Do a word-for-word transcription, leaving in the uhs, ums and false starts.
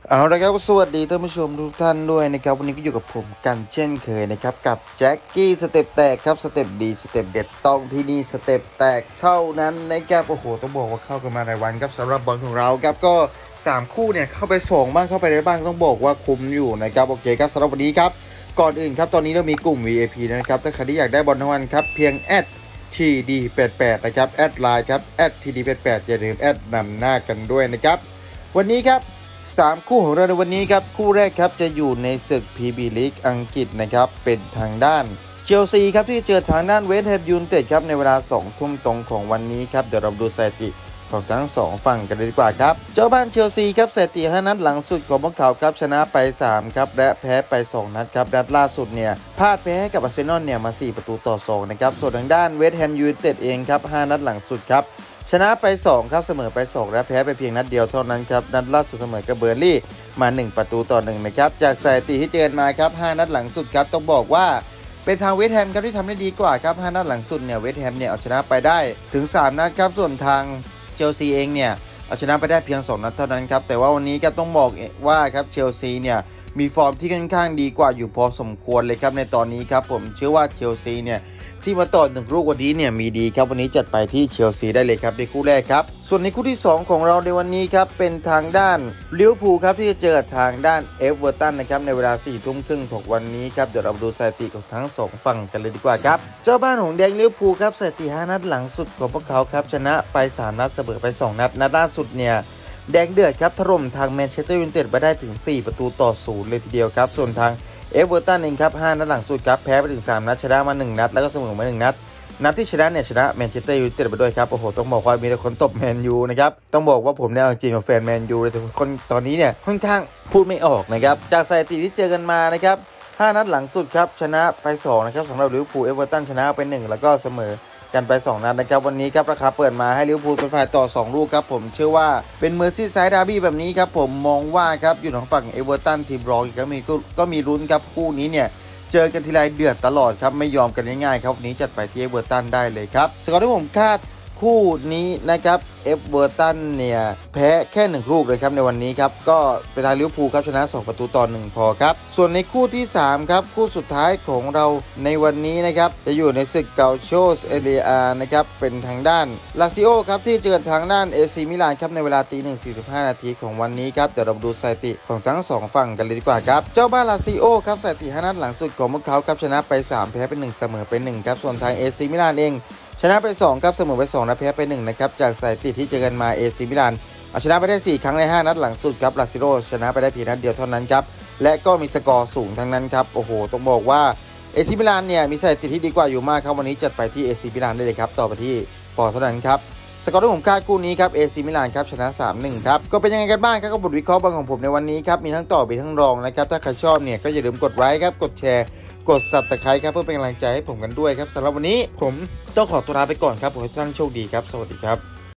เอาละครับสวัสดีท่านผู้ชมทุกท่านด้วยนะครับวันนี้ก็อยู่กับผมกันเช่นเคยนะครับกับแจ็คกี้สเต็ปแตกครับสเต็ปดีสเต็ปเด็ดต้องที่นี่สเต็ปแตกเท่านั้นนะครับโอ้โหต้องบอกว่าเข้ากันมาในวันครับสำหรับบอลของเราครับก็สามคู่เนี่ยเข้าไปส่งบ้างเข้าไปได้บ้างต้องบอกว่าคุ้มอยู่นะครับโอเคครับสำหรับวันนี้ครับก่อนอื่นครับตอนนี้เรามีกลุ่ม วี ไอ พี นะครับถ้าใครที่อยากได้บอลทั้งวันครับเพียงแอด ที ดี แปดสิบแปด นะครับแอดไลน์ครับแอด ที ดี แปดสิบแปด อย่าลืมแอดนำหน้ากันด้วยนะครับวันนี้ครับสามคู่ของเราในวันนี้ครับคู่แรกครับจะอยู่ในศึก พรีเมียร์ ลีก อังกฤษนะครับเป็นทางด้านเชลซีครับที่เจอทางด้านเวสต์แฮมยูไนเต็ดครับในเวลาสองทุ่มตรงของวันนี้ครับเดี๋ยวเราดูสถิติของทั้งสองฝั่งกันเลยดีกว่าครับเจ้าบ้านเชลซีครับสถิติห้านัดหลังสุดของพวกเขาครับชนะไปสามครับและแพ้ไปสองนัดครับนัดล่าสุดเนี่ยพลาดแพ้ให้กับอาร์เซนอลเนี่ยมาสี่ประตูต่อสองนะครับส่วนทางด้านเวสต์แฮมยูไนเต็ดเองครับห้านัดหลังสุดครับชนะไปสองครับเสมอไปสองและแพ้ไปเพียงนัดเดียวเท่านั้นครับนัดล่าสุดเสมอกับเบอร์ลี่มาหนึ่งประตูต่อหนึ่งนะครับจากสถิติที่เจอมาครับห้านัดหลังสุดครับต้องบอกว่าเป็นทางเวสต์แฮมครับที่ทำได้ดีกว่าครับห้านัดหลังสุดเนี่ยเวสต์แฮมเนี่ยเอาชนะไปได้ถึงสามนัดครับส่วนทางเชลซีเองเนี่ยเอาชนะไปได้เพียงสองนัดเท่านั้นครับแต่ว่าวันนี้ครับต้องบอกว่าครับเชลซีเนี่ยมีฟอร์มที่ค่อนข้างดีกว่าอยู่พอสมควรเลยครับในตอนนี้ครับผมเชื่อว่าเชลซีเนี่ยที่มาต่อหนึ่งลูกวันนี้เนี่ยมีดีครับวันนี้จัดไปที่เชลซีได้เลยครับในคู่แรกครับส่วนในคู่ที่สองของเราในวันนี้ครับเป็นทางด้านลิเวอร์พูลครับที่จะเจอทางด้านเอเวอร์ตันนะครับในเวลาสี่ทุ่มครึ่งของวันนี้ครับเดี๋ยวเราดูสถิติของทั้งสองฝั่งกันเลยดีกว่าครับเจ้าบ้านของแดงลิเวอร์พูลครับสถิติห้านัดหลังสุดของพวกเขาครับชนะไปสามนัดเสมอไปสองนัดนัดล่าสุดเนี่ยแดงเดือดครับถล่มทางแมนเชสเตอร์ยูไนเต็ดไปได้ถึงสี่ประตูต่อศูนย์เลยทีเดียวครับส่วนทางเอเวอร์ตันเองครับห้านัดหลังสุดครับแพ้ไปถึงสามนัดชนะมาหนึ่งนัดแล้วก็เสมอมาหนึ่งนัดนัดที่ชนะเนี่ยชนะแมนเชสเตอร์ยูไนเต็ดไปด้วยครับโอ้โหต้องบอกว่ามีแต่คนตบแมนยูนะครับต้องบอกว่าผมเนี่ยจริงๆเป็นแฟนแมนยูเลยแต่คนตอนนี้เนี่ยค่อนข้างพูดไม่ออกนะครับจากสถิติที่เจอกันมานะครับห้านัดหลังสุดครับชนะไปสองนะครับสำหรับลิเวอร์พูลเอเวอร์ตันชนะไปหนึ่งแล้วก็เสมอกันไปสองนัดนะครับวันนี้ครับราคาเปิดมาให้ลิเวอร์พูลเป็นฝ่ายต่อสองลูกครับผมเชื่อว่าเป็นเมอร์ซี่ไซด์ดาร์บี้แบบนี้ครับผมมองว่าครับอยู่ทางฝั่งเอเวอร์ตันทีมรองก็มีก็มีลุ้นครับคู่นี้เนี่ยเจอกันทีไรเดือดตลอดครับไม่ยอมกันง่ายๆครับวันนี้จัดไปที่เอเวอร์ตันได้เลยครับสกอร์ที่ผมคาดคู่นี้นะครับเอเวอร์ตันเนี่ยแพ้แค่หนึ่งลูกเลยครับในวันนี้ครับก็เป็นทางลิเวอร์พูลครับชนะสองประตูต่อหนึ่งพอครับส่วนในคู่ที่สามครับคู่สุดท้ายของเราในวันนี้นะครับจะอยู่ในศึกเกาโชสเอเลียนะครับเป็นทางด้านลาซิโอครับที่เจอทางด้านเอซีมิลานครับในเวลาตีหนึ่งสี่สิบห้านาทีของวันนี้ครับเดี๋ยวเราดูสถิติของทั้งสองฝั่งกันเลยดีกว่าครับเจ้าบ้านลาซิโอครับสถิติห้านัดหลังสุดของพวกเขาครับชนะไปสามแพ้ไปหนึ่งเสมอไปหนึ่งครับส่วนทางเอซีมิลานเองชนะไปสองครับเสมอไปสองและแพ้ไปหนึ่งนะครับจากสถิติที่เจอกันมาเอซีมิลานเอาชนะไปได้สี่ครั้งในห้านัดหลังสุดครับลาซิโอชนะไปได้เพียงนัดเดียวเท่านั้นครับและก็มีสกอร์สูงทั้งนั้นครับโอ้โหต้องบอกว่าเอซีมิลานเนี่ยมีสถิติที่ดีกว่าอยู่มากครับวันนี้จัดไปที่เอซีมิลานได้เลยครับต่อไปที่ปอเท่านั้นครับสกอร์ที่ผมคาดคู่นี้ครับเอซีมิลานครับชนะ สามหนึ่ง ครับก็เป็นยังไงกันบ้างครับกับบทวิเคราะห์บอลของผมในวันนี้ครับมีทั้งต่อมีทั้งรองนะครับถ้าใครชอบเนี่ยก็อย่าลืมกดไลค์ครับกดแชร์กด ซับสไครบ์ ครับเพื่อเป็นกำลังใจให้ผมกันด้วยครับสำหรับวันนี้ผมต้องขอตัวลาไปก่อนครับผมให้ทุกท่านโชคดีครับสวัสดีครับ